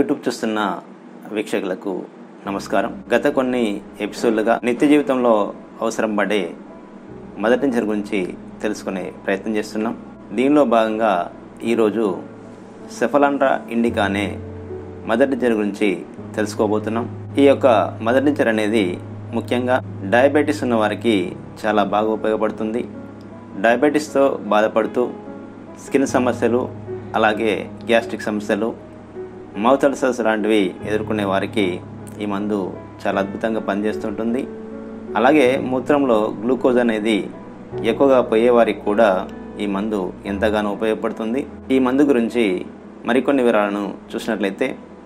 YouTube చూస్తున్న వీక్షకులకు నమస్కారం. గత కొన్ని ఎపిసోడ్లుగా నిత్య జీవితంలో అవసరం పడే మదర్ టించర్ గురించి తెలుసుకునే ప్రయత్నం చేస్తున్నాం. దీనిలో భాగంగా ఈరోజు సెఫలాండ్రా ఇండికా అనే మదర్ టించర్ గురించి తెలుసుకోబోతున్నాం. ఈ యొక్క మదర్ టించర్ అనేది ముఖ్యంగా డయాబెటీస్ ఉన్న వారికి చాలా బాగా ఉపయోగపడుతుంది. డయాబెటీస్తో బాధపడుతూ స్కిన్ సమస్యలు, అలాగే గ్యాస్ట్రిక్ సమస్యలు, మౌత్ అల్సర్స్ లాంటివి ఎదుర్కొనే వారికి ఈ మందు చాలా అద్భుతంగా పనిచేస్తుంటుంది. అలాగే మూత్రంలో గ్లూకోజ్ అనేది ఎక్కువగా పోయే వారికి కూడా ఈ మందు ఎంతగానో ఉపయోగపడుతుంది. ఈ మందు గురించి మరికొన్ని వివరాలను చూసినట్లయితే,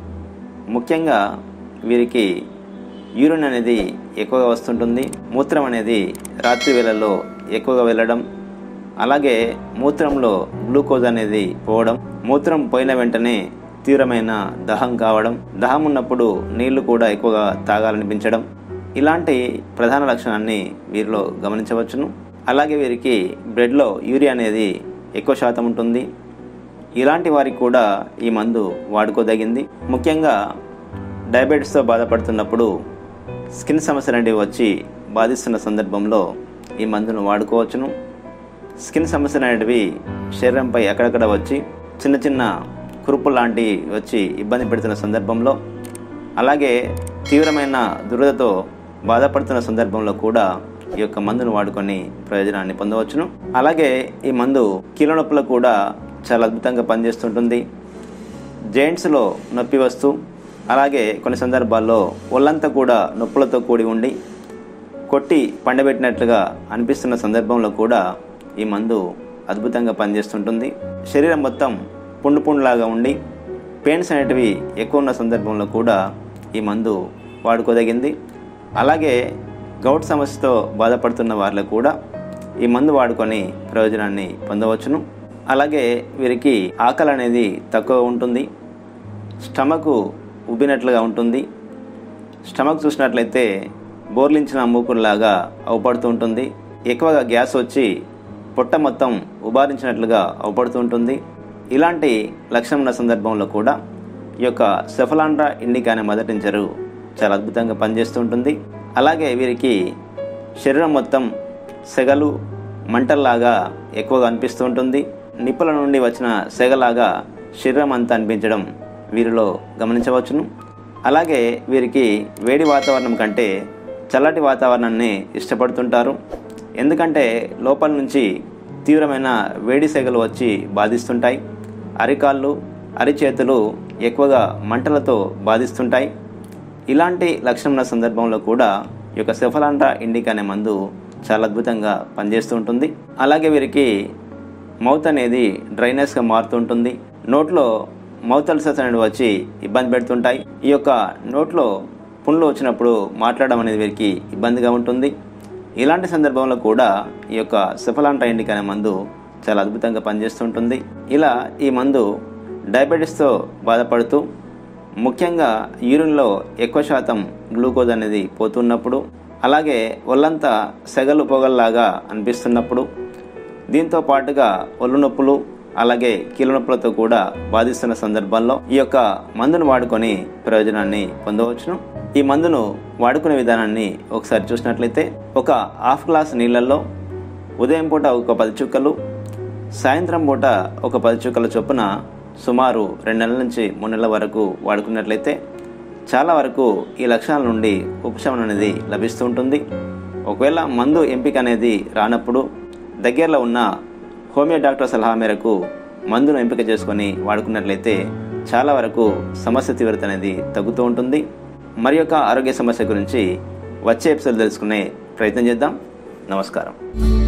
ముఖ్యంగా వీరికి యూరిన్ అనేది ఎక్కువగా వస్తుంటుంది. మూత్రం అనేది రాత్రి వేళల్లో ఎక్కువగా వెళ్ళడం, అలాగే మూత్రంలో గ్లూకోజ్ అనేది పోవడం, మూత్రం పోయిన వెంటనే తీవ్రమైన దాహం కావడం, దాహం ఉన్నప్పుడు నీళ్లు కూడా ఎక్కువగా తాగాలనిపించడం, ఇలాంటి ప్రధాన లక్షణాన్ని వీరిలో గమనించవచ్చును. అలాగే వీరికి బ్లడ్లో యూరియా అనేది ఎక్కువ శాతం ఉంటుంది. ఇలాంటి వారికి కూడా ఈ మందు వాడుకోదగింది. ముఖ్యంగా డయాబెటీస్తో బాధపడుతున్నప్పుడు స్కిన్ సమస్యలు అనేవి వచ్చి బాధిస్తున్న సందర్భంలో ఈ మందును వాడుకోవచ్చును. స్కిన్ సమస్యలు అనేటివి శరీరంపై అక్కడక్కడ వచ్చి చిన్న చిన్న కురుపులు లాంటివి వచ్చి ఇబ్బంది పెడుతున్న సందర్భంలో, అలాగే తీవ్రమైన దురదతో బాధపడుతున్న సందర్భంలో కూడా ఈ యొక్క మందును వాడుకొని ప్రయోజనాన్ని పొందవచ్చును. అలాగే ఈ మందు కీళ్ళ నొప్పులకు కూడా చాలా అద్భుతంగా పనిచేస్తుంటుంది. జాయింట్స్లో నొప్పి వస్తూ, అలాగే కొన్ని సందర్భాల్లో ఒళ్ళంతా కూడా నొప్పులతో కూడి ఉండి కొట్టి పండబెట్టినట్లుగా అనిపిస్తున్న సందర్భంలో కూడా ఈ మందు అద్భుతంగా పనిచేస్తుంటుంది. శరీరం మొత్తం పుండు పుండులాగా ఉండి పెయిన్స్ అనేటివి ఎక్కువ ఉన్న సందర్భంలో కూడా ఈ మందు వాడుకోదగింది. అలాగే గౌట్ సమస్యతో బాధపడుతున్న వారిలో కూడా ఈ మందు వాడుకొని ప్రయోజనాన్ని పొందవచ్చును. అలాగే వీరికి ఆకలి అనేది తక్కువ ఉంటుంది. స్టమక్ ఉబ్బినట్లుగా ఉంటుంది. స్టమక్ చూసినట్లయితే బోర్లించిన మూకుల్లాగా అవుపడుతూ ఉంటుంది. ఎక్కువగా గ్యాస్ వచ్చి పొట్ట మొత్తం ఉబారించినట్లుగా అవుపడుతూ ఉంటుంది. ఇలాంటి లక్షణం ఉన్న సందర్భంలో కూడా ఈ యొక్క సెఫలాండ్రా ఇండికా అనే మదర్ టించర్ చాలా అద్భుతంగా పనిచేస్తూ ఉంటుంది. అలాగే వీరికి శరీరం మొత్తం సెగలు, మంటల్లాగా ఎక్కువగా అనిపిస్తూ ఉంటుంది. నిప్పుల నుండి వచ్చిన సెగలాగా శరీరం అంతా అనిపించడం వీరిలో గమనించవచ్చును. అలాగే వీరికి వేడి వాతావరణం కంటే చల్లటి వాతావరణాన్ని ఇష్టపడుతుంటారు. ఎందుకంటే లోపల నుంచి తీవ్రమైన వేడి సెగలు వచ్చి బాధిస్తుంటాయి. అరికాళ్ళు, అరిచేతులు ఎక్కువగా మంటలతో బాధిస్తుంటాయి. ఇలాంటి లక్షణం ఉన్న సందర్భంలో కూడా ఈ యొక్క సెఫలాండ్రా ఇండికా అనే మందు చాలా అద్భుతంగా పనిచేస్తూ ఉంటుంది. అలాగే వీరికి మౌత్ అనేది డ్రైనెస్గా మారుతూ ఉంటుంది. నోట్లో మౌత్ అల్సర్స్ అనేవి వచ్చి ఇబ్బంది పెడుతుంటాయి. ఈ యొక్క నోట్లో పుండ్లు వచ్చినప్పుడు మాట్లాడడం అనేది వీరికి ఇబ్బందిగా ఉంటుంది. ఇలాంటి సందర్భంలో కూడా ఈ యొక్క సెఫలాండ్రా ఇండికా అనే మందు చాలా అద్భుతంగా పనిచేస్తుంటుంది. ఇలా ఈ మందు డయాబెటీస్తో బాధపడుతూ, ముఖ్యంగా యూరిన్లో ఎక్కువ శాతం గ్లూకోజ్ అనేది పోతున్నప్పుడు, అలాగే ఒళ్ళంతా సెగలు పొగల్లాగా అనిపిస్తున్నప్పుడు, దీంతో పాటుగా ఒళ్ళు నొప్పులు, అలాగే కీళ్ళ నొప్పులతో కూడా బాధిస్తున్న సందర్భాల్లో ఈ యొక్క మందును వాడుకొని ప్రయోజనాన్ని పొందవచ్చును. ఈ మందును వాడుకునే విధానాన్ని ఒకసారి చూసినట్లయితే, ఒక హాఫ్ గ్లాస్ నీళ్ళల్లో ఉదయం పూట ఒక 10 చుక్కలు, సాయంత్రం పూట ఒక 10 చుక్కల చొప్పున సుమారు 2 నెలల నుంచి 3 నెలల వరకు వాడుకున్నట్లయితే చాలా వరకు ఈ లక్షణాల నుండి ఉపశమనం అనేది లభిస్తూ ఉంటుంది. ఒకవేళ మందు ఎంపిక అనేది రానప్పుడు దగ్గరలో ఉన్న హోమియో డాక్టర్ సలహా మేరకు మందును ఎంపిక చేసుకొని వాడుకున్నట్లయితే చాలా వరకు సమస్య తీవ్రత అనేది తగ్గుతూ ఉంటుంది. మరి యొక్క ఆరోగ్య సమస్య గురించి వచ్చే ఎపిసోడ్ తెలుసుకునే ప్రయత్నం చేద్దాం. నమస్కారం.